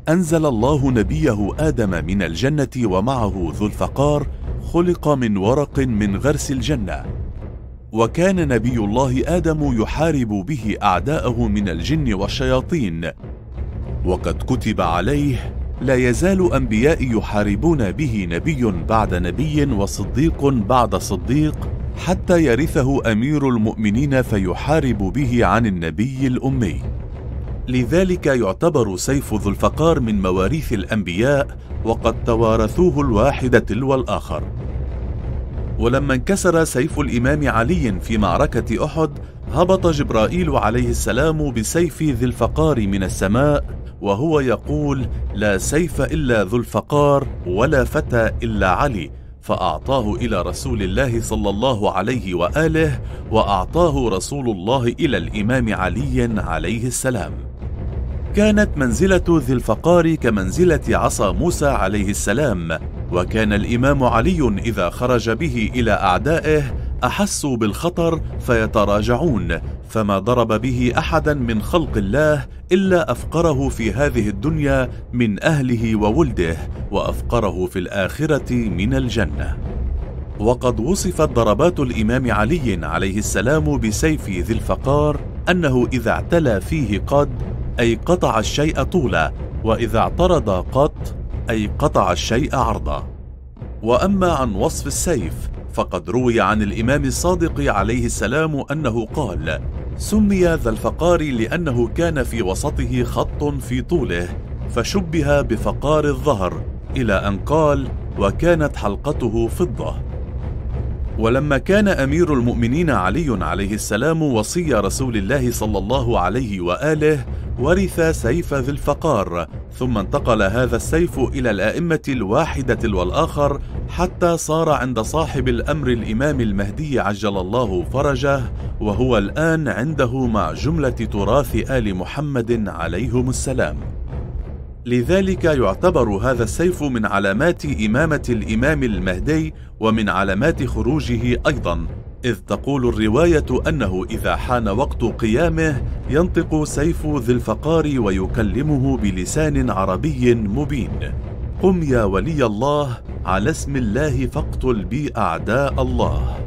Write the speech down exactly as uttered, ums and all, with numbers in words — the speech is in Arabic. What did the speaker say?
أنزل الله نبيه آدم من الجنة ومعه ذو الفقار خلق من ورق من غرس الجنة. وكان نبي الله آدم يحارب به أعداءه من الجن والشياطين، وقد كتب عليه: لا يزال أنبيائي يحاربون به نبي بعد نبي وصديق بعد صديق حتى يرثه أمير المؤمنين فيحارب به عن النبي الأمي. لذلك يعتبر سيف ذو الفقار من مواريث الأنبياء، وقد توارثوه الواحد تلو الآخر. ولما انكسر سيف الإمام علي في معركة أحد، هبط جبرائيل عليه السلام بسيف ذي الفقار من السماء وهو يقول: لا سيف إلا ذو الفقار ولا فتى إلا علي، فأعطاه إلى رسول الله صلى الله عليه وآله، وأعطاه رسول الله إلى الإمام علي عليه السلام. كانت منزلة ذي الفقار كمنزلة عصا موسى عليه السلام، وكان الإمام علي إذا خرج به إلى أعدائه أحسوا بالخطر فيتراجعون، فما ضرب به أحدا من خلق الله إلا أفقره في هذه الدنيا من أهله وولده، وأفقره في الآخرة من الجنة. وقد وصفت ضربات الإمام علي عليه السلام بسيف ذي الفقار أنه إذا اعتلى فيه قد أي قطع الشيء طولا، وإذا اعترض قط أي قطع الشيء عرضا. وأما عن وصف السيف فقد روي عن الإمام الصادق عليه السلام أنه قال: سمي ذا الفقار لأنه كان في وسطه خط في طوله، فشبه بفقار الظهر، إلى أن قال: وكانت حلقته فضة. ولما كان أمير المؤمنين علي عليه السلام وصي رسول الله صلى الله عليه وآله، ورث سيف ذي الفقار، ثم انتقل هذا السيف إلى الأئمة الواحدة والآخر، حتى صار عند صاحب الأمر الإمام المهدي عجل الله فرجه، وهو الآن عنده مع جملة تراث آل محمد عليهم السلام. لذلك يعتبر هذا السيف من علامات إمامة الإمام المهدي ومن علامات خروجه أيضا، إذ تقول الرواية أنه إذا حان وقت قيامه ينطق سيف ذي الفقار ويكلمه بلسان عربي مبين: قم يا ولي الله على اسم الله فاقتل بي أعداء الله.